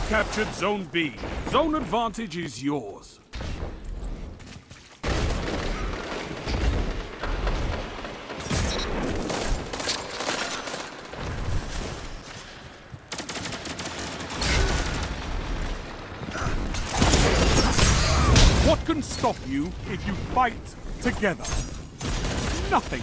captured Zone B. Zone advantage is yours. What can stop you if you fight together? Nothing.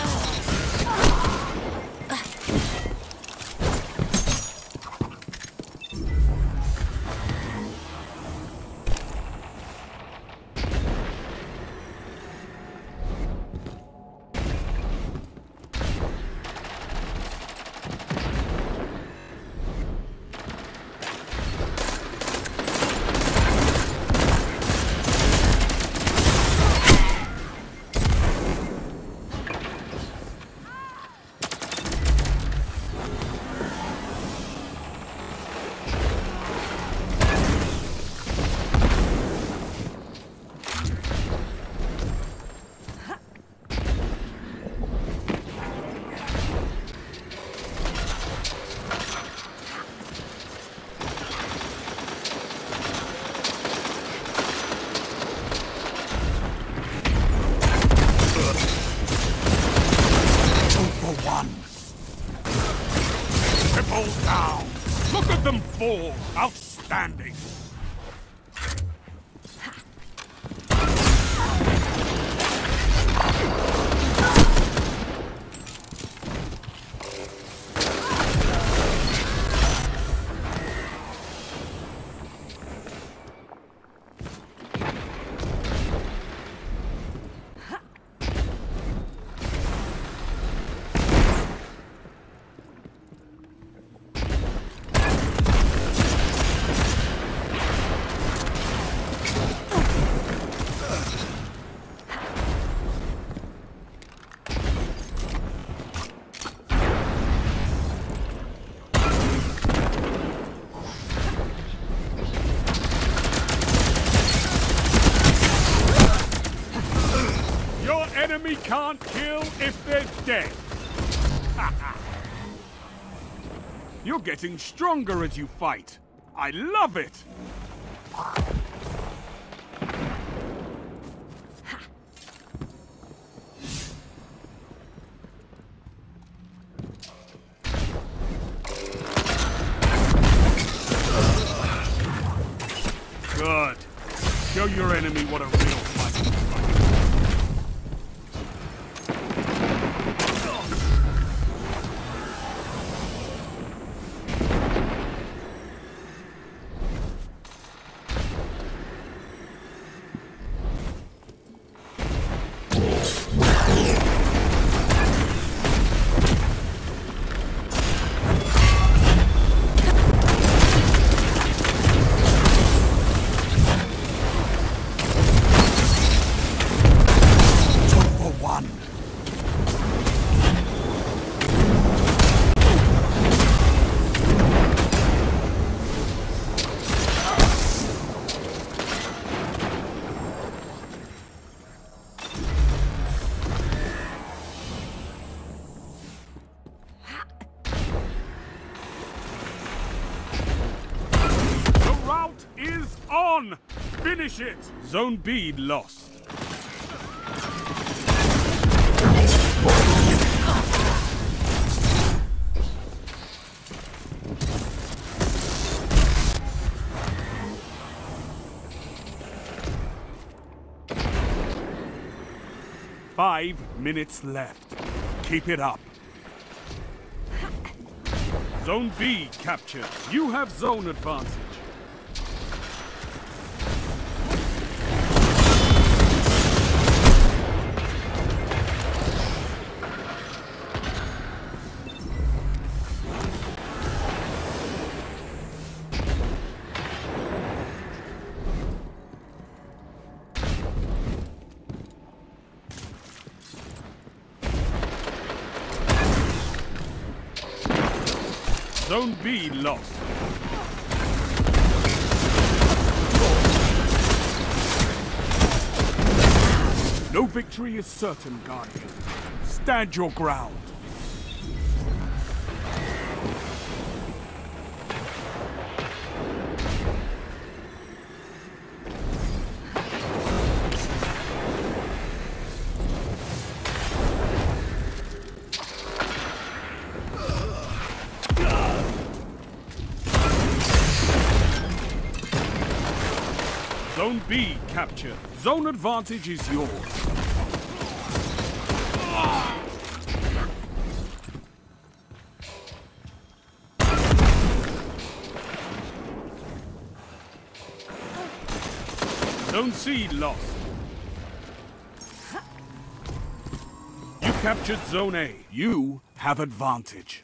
Triple down! Look at them fall! Outstanding! Enemy can't kill if they're dead. You're getting stronger as you fight. I love it. Good. Show your enemy what a real fight is like. On! Finish it! Zone B lost. Five minutes left. Keep it up. Zone B captured. You have zone advantage. Zone B lost. No victory is certain, Guardian. Stand your ground. Zone B captured. Zone advantage is yours. Zone C lost. You captured Zone A. You have advantage.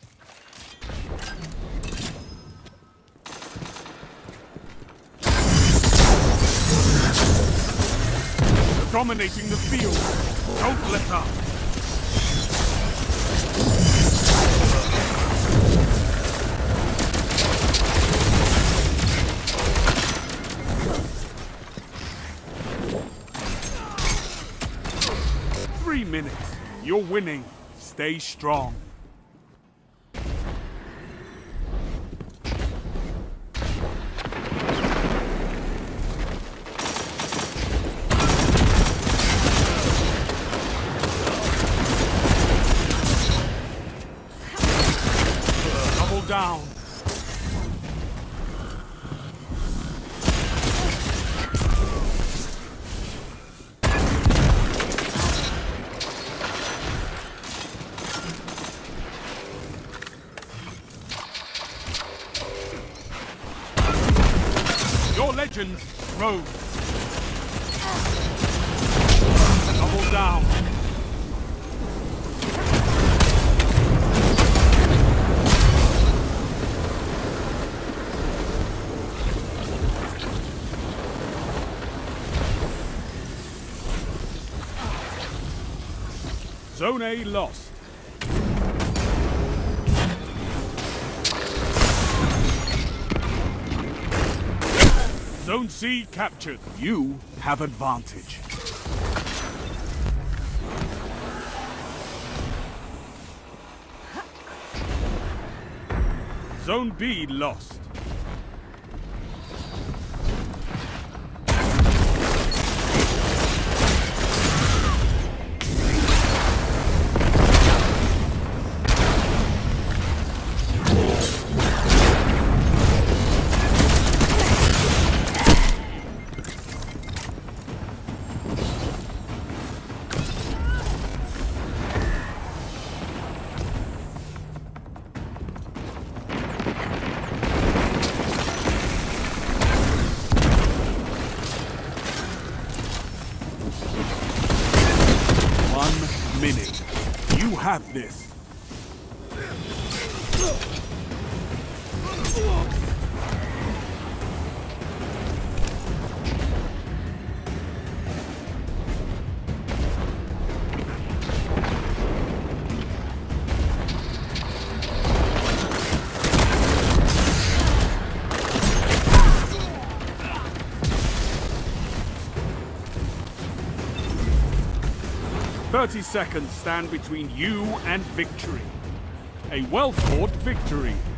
Dominating the field. Don't let up. Minutes. You're winning. Stay strong. Double down. Legend rose. Double down. Zone A lost. Zone C captured. You have advantage. Zone B lost. Minute. You have this. "30 seconds stand between you and victory. A well-fought victory."